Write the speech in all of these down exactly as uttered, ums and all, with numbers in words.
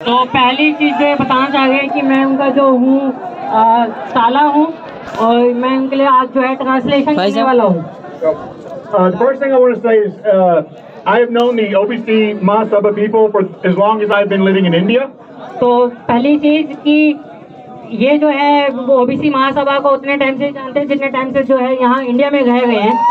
तो पहली चीज़ जो बताना चाह रहे हैं कि मैं उनका जो हूँ साला हूँ और मैं उनके लिए आज जो है ट्रांसलेशन करने वाला हूँ। Uh, the first thing I want to say is uh, I have known the O B C Mahasabha people for as long as I've been living in India. तो पहली चीज़ कि ये जो है ओबीसी महासभा को उतने टाइम से जानते हैं जितने टाइम से जो है यहाँ इंडिया में रह गए हैं।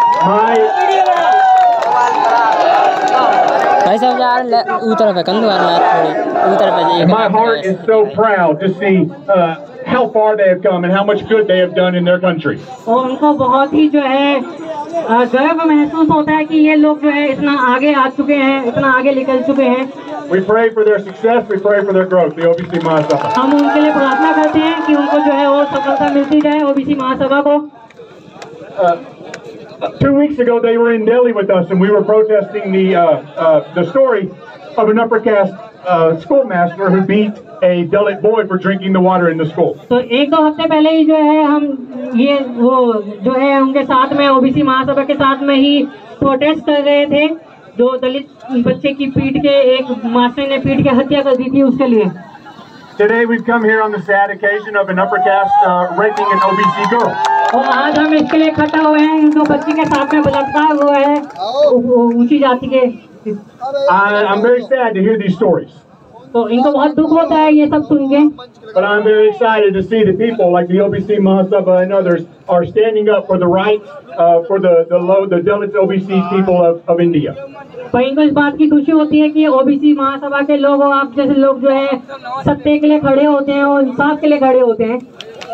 भाई साहब यार उतर पे कंधे वाला थोड़ी उतर पे जाइए। My heart is so proud to see uh, how far they have come and how much good they have done in their country. और उनको बहुत ही जो है गर्व महसूस होता है कि ये लोग जो है इतना आगे आ चुके हैं, इतना आगे निकल चुके हैं। We pray for their success. We pray for their growth. The O B C Mahasabha. हम उनके लिए प्रार्थना करते हैं कि उनको जो है और सफलता मिलती जाए ओबीसी महासभा को। Uh, two weeks ago, they were in Delhi with us, and we were protesting the uh, uh, the story of an upper caste uh, schoolmaster who beat a Dalit boy for drinking the water in the school. तो एक दो हफ्ते पहले ही जो है हम ये वो जो है उनके साथ में ओबीसी महासभा के साथ में ही प्रोटेस्ट कर रहे थे, जो दलित बच्चे की पीट के एक मास्टर ने पीट के हत्या कर दी थी उसके लिए। Today we've come here on the sad occasion of an upper caste uh, raping an O B C girl. और आज हम इसके लिए इकट्ठा हुए हैं जो बच्ची के साथ में बलात्कार हुआ है ऊंची जाति के। I'm very sad to hear these stories. तो इनको बहुत दुख होता है ये सब सुन के। But I'm very excited to see the people like the O B C Mahasabha and others are standing up for the rights uh, for the the low the Dalit O B C people of, of India. पर इनको इस बात की खुशी होती है कि OBC महासभा के लोग और आप जैसे लोग जो है सत्य के लिए खड़े होते हैं और इंसाफ के लिए खड़े होते हैं।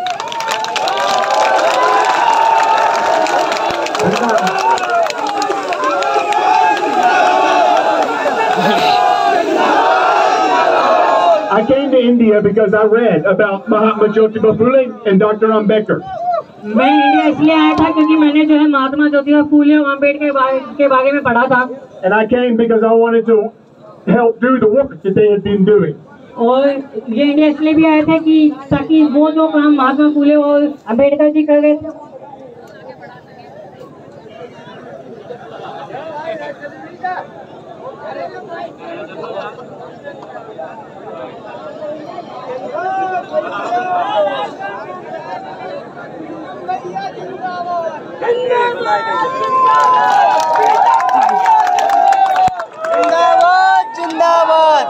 I came to India because I read about Mahatma Jyotiba Phule and Doctor Ambedkar. मैं इंडिया इसलिए आया था क्योंकि मैंने जो है महात्मा ज्योतिबा फूले और अम्बेडकर के बारे में पढ़ा था। And I came because I wanted to help do the work that they had been doing. और ये इंडिया इसलिए भी आए थे कि ताकि वो जो काम महात्मा फूले और अम्बेडकर जी कर रहे थे जिंदाबाद जिंदाबाद।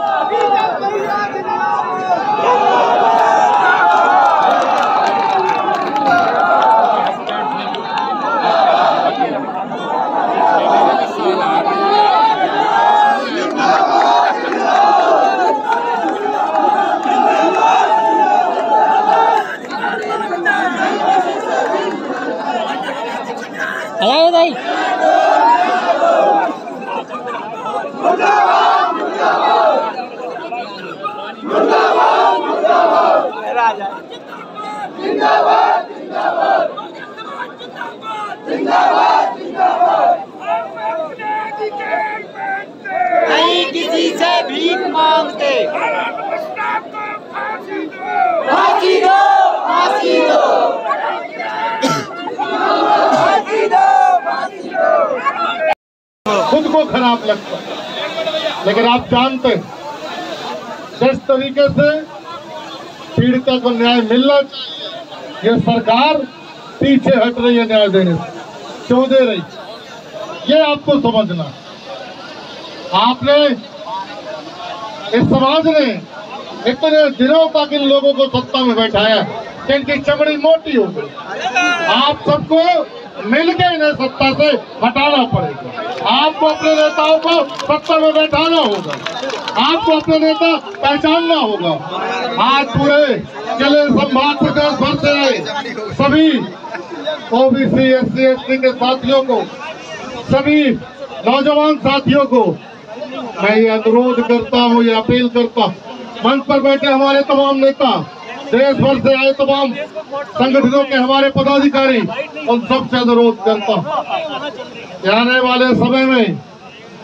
आया भाई नहीं किसी से भीख मांगते। फांसी दो फांसी दो फांसी दो फांसी दो। खुद को खराब लगता है, लेकिन आप जानते हैं जिस तरीके से पीड़िता को न्याय मिलना चाहिए, ये सरकार पीछे हट रही है न्याय देने से। क्यों दे रही, ये आपको समझना। आपने इस समाज ने इतने दिनों तक इन लोगों को सत्ता में बैठाया कि इनकी चमड़ी मोटी हो गई। आप सबको मिलकर इन्हें सत्ता से हटाना पड़ेगा। आपको अपने नेताओं को सत्ता में बैठाना होगा, आपको अपने नेता पहचानना होगा। आज पूरे जिले संभाग प्रदेश भर से आए सभी OBC S C S T के साथियों को, सभी नौजवान साथियों को मैं ये अनुरोध करता हूँ, ये अपील करता हूँ, मंच पर बैठे हमारे तमाम नेता, देश भर से आए तमाम संगठनों के हमारे पदाधिकारी, उन सबसे अनुरोध करता हूँ आने वाले समय में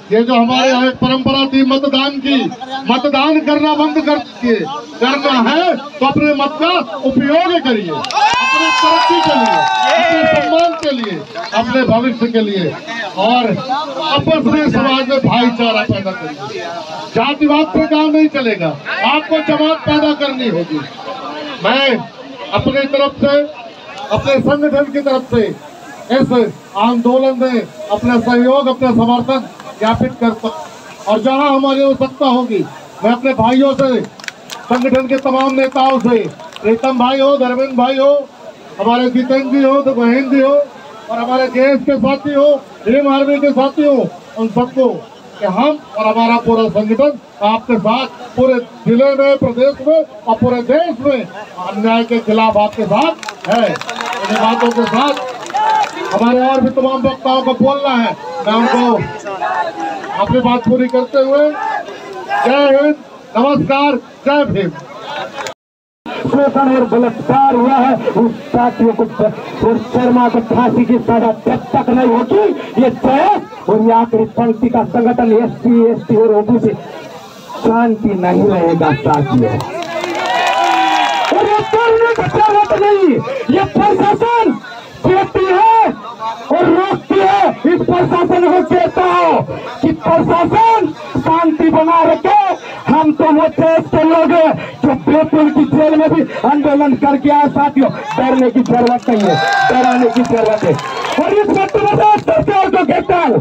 ये जो हमारे यहाँ एक परंपरा थी मतदान की, मतदान करना बंद कर दीजिए। करना है तो अपने मत का उपयोग करिए, अपने तरक्की के लिए, अपने सम्मान के लिए, अपने भविष्य के लिए, और आपस में समाज में भाईचारा पैदा करिए। जातिवाद पे काम नहीं चलेगा, आपको जमात पैदा करनी होगी। मैं अपनी तरफ से, अपने संगठन की तरफ से इस आंदोलन में अपना सहयोग, अपना समर्थन ज्ञापित करता हूं। और जहां हमारी आवश्यकता होगी मैं अपने भाइयों से, संगठन के तमाम नेताओं से, प्रीतम भाई हो, धर्मेंद्र भाई हो, हमारे जितेंद्र जी हो, तो महेंद्र जी हो, और हमारे जेएस के साथी हो, भीम आर्मी के साथी हो, उन सबको कि हम और हमारा पूरा संगठन आपके साथ पूरे जिले में, प्रदेश में और पूरे देश में अन्याय के खिलाफ आपके साथ है। इन बातों के साथ हमारे और भी तमाम वक्ताओं को बोलना है, मैं उनको अपनी बात पूरी करते हुए जय हिंद, नमस्कार, जय भीम। शोषण और बलात्कार हुआ है, उस साथियों को और शर्मा को फांसी की सजा जब तक नहीं होगी, ये जय और ये आखिरी पंक्ति का संगठन एस सी एस टी और ओबीसी शांति नहीं रहेगा साथियों। और ये करने की जरूरत नहीं, ये प्रशासन कहती है और रोकती है। इस प्रशासन को कहता हो कि प्रशासन शांति बना रखे। हम तो वो देश के लोग हैं जो बेपुल की जेल में भी आंदोलन करके आए साथियों। डरने की जरूरत नहीं है, डराने की जरूरत है। और इस वक्त मैं सरकार को कहता हूँ,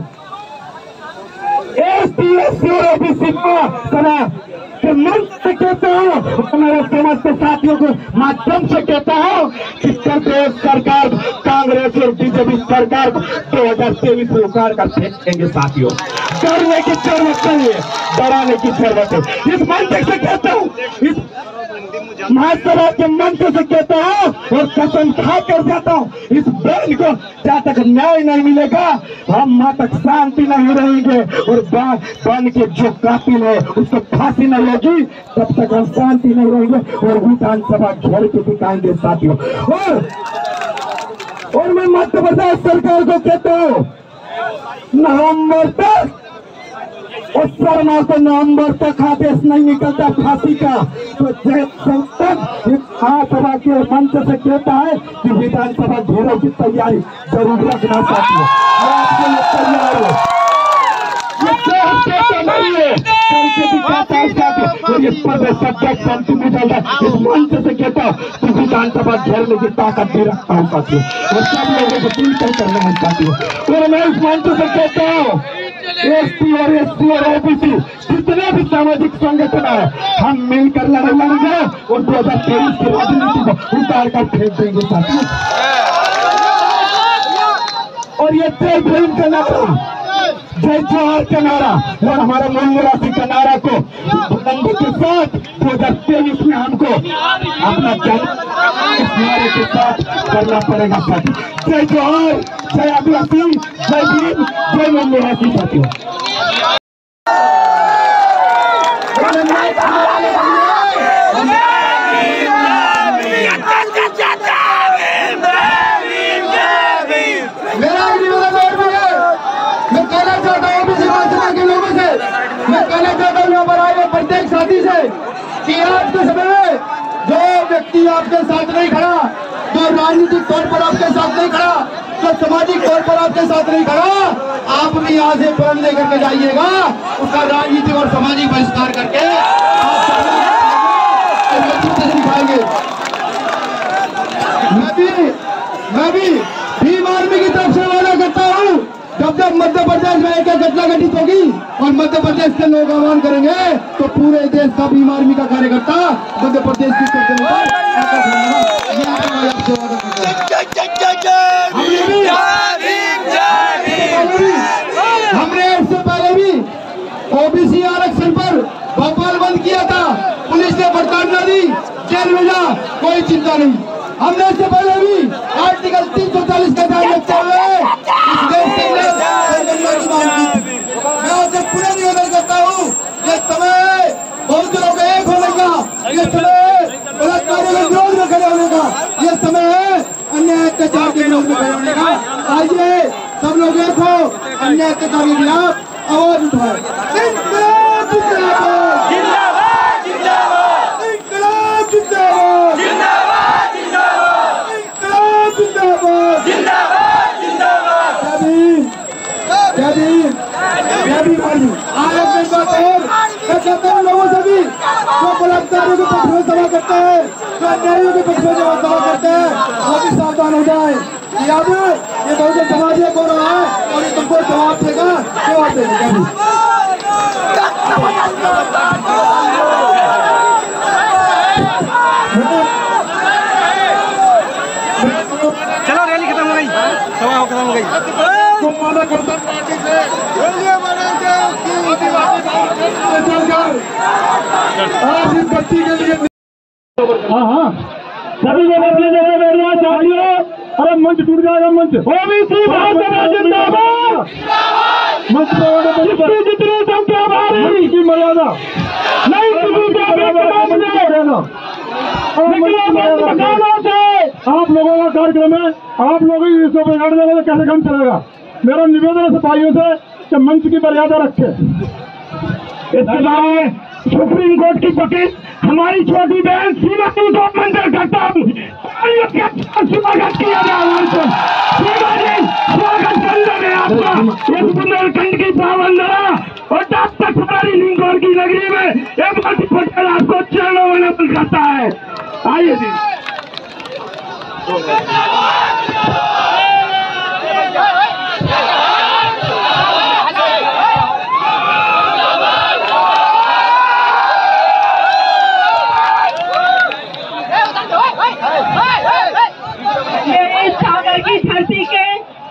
एस टी एस सी और ओबीसी के मंच से कहता हूँ, हमारे समाज के साथियों को माध्यम से कहता हूँ कि प्रदेश सरकार, कांग्रेस और बीजेपी सरकार को दो हजार तेईस में उखाड़ कर फेंक देंगे साथियों। डरने की जरूरत नहीं है, डराने की जरूरत है। इस मंच से कहता हूँ, इस महासभा के मंच से कहता हूँ और कसम खा कर जाता हूँ, इस बहन को जहाँ तक न्याय नहीं मिलेगा हम वहाँ तक शांति नहीं रहेंगे। और बहन के जो कातिल है उसको फांसी नहीं होगी तब तक हम शांति नहीं रहेंगे और विधानसभा घेर के दिखाएंगे साथियों। और और मैं मध्य प्रदेश सरकार को कहता हूँ, नवंबर तक और शर्मा को नवंबर तक आदेश नहीं निकलता फांसी का, तो जब तक महासभा के मंच से कहता है कि विधानसभा घेराव की तैयारी जरूर रखना चाहती है। आपके लिए तैयार हो, ये कहता नहीं है, करके दिखाता है साथियों। और ये प्रदेश अध्यक्ष अंतिम निकलता है, इस मंच से कहता हूँ कि विधानसभा घेरने की ताकत भी रखता हूँ साथियों, और सब लोगों को मिलकर करना है साथियों। और मैं इस मंच से कहता हूँ, एस टी और एस सी और ओबीसी जितने भी सामाजिक संगठन है, हम मिलकर लड़ाई लड़ेंगे और दो हजार तेईस की राजनीति को उतार कर फेंक देंगे साथियों। और ये जय भीम का नारा, जय जोहार का नारा और हमारा मूल राशि का नारा को बुलंदी के साथ दो हजार तेईस में हमको अपना जन्म इस नारे के साथ करना पड़ेगा साथी। जय जोहार, जय आदिवासी, जय भीम, जय मूल राशि साथियों। प्रत्येक साथी से कि आज के समय में जो व्यक्ति आपके साथ नहीं खड़ा, जो राजनीतिक तौर पर आपके साथ नहीं खड़ा, जो सामाजिक तौर पर आपके साथ नहीं खड़ा, आप भी यहाँ से प्रण लेकर के जाइएगा, उसका राजनीतिक और सामाजिक बहिष्कार करके दिखाएंगे। मैं भी मैं भी भीम आर्मी की तरफ से वादा करता हूँ, जब जब मध्य प्रदेश में एक घटना घटित होगी और मध्य प्रदेश के लोग आह्वान करेंगे तो पूरे देश का भीम आर्मी का कार्यकर्ता मध्य प्रदेश की तरफ हमने इससे पहले भी ओबीसी आरक्षण पर भोपाल बंद किया था, पुलिस ने बरताना दी, जेल भेजा, कोई चिंता नहीं। हमने इससे पहले भी आर्टिकल तीन सौ चालीस का ध्यान रखते हुए इस देश के अंदर मैं आपसे पूरा निवेदन करता हूँ, ये समय बहुत दिनों में एक होने का, ये समय बलात्कारों के विरोध में खड़े होने का, ये समय है अन्याय अत्याचार के विरोध में खड़े होने का। आइए सब लोग एक हो, अन्याय अत्याचार के खिलाफ आवाज उठाए। इंकलाब जिंदाबाद, जिंदाबाद जिंदाबाद, इंकलाब जिंदाबाद, जिंदाबाद जिंदाबाद, इंकलाब जिंदाबाद, जिंदाबाद जिंदाबाद। जय भीम, जय भीम, जय भीम भाई। आज अपने एक बात और मैं कहता हूँ लोगों से भी, जो बलात्कारियों के पक्ष में सभा करते हैं, जो अन्यायियों के पक्ष में सभा करते हैं, वो भी सावधान हो जाए। याद है ये बहुजन समाज एक हो रहा है और ये तुमको जवाब देगा, जवाब देगा। चलो रैली खत्म हो गई, सभा खत्म हो गई। माना करता पार्टी से आज इस बच्ची के लिए हाँ हाँ सभी लोग अपनी जगह बैठ जाओ चाहिए। अरे मंच टूट जाएगा, मंच ओबीसी महासभा जिंदाबाद, मंच पर जितने संख्या भारी की मर्यादा नहीं किसी का आप लोगों का कार्यक्रम है, आप लोग ही इसको बिगाड़ देंगे तो कैसे काम चलेगा। मेरा निवेदन है सिपाहियों से कि मंच की मर्यादा रखे। इसके बाद सुप्रीम कोर्ट की वकील हमारी छोटी बहन सीमा को मंजूर करता हूँ, स्वागत किया जाए। सीमा जी स्वागत करने में आपका एक बुंदेलखंड की पावंदरा और तब तक हमारी लिंगौर की नगरी में एक बार पटेल आपको चरणों में नमन करता है। आइए जी। मेरे सागर की धरती के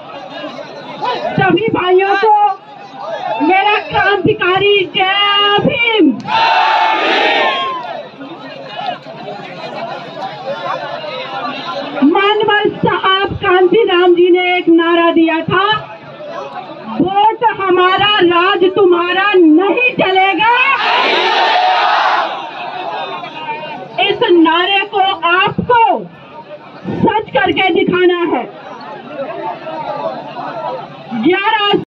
सभी भाइयों को मेरा क्रांतिकारी जय भीम। मानवर साहब कांतीराम जी ने एक नारा दिया था, वोट हमारा राज तुम्हारा नहीं चलेगा। इस नारे को आपको सच करके दिखाना है। ग्यारह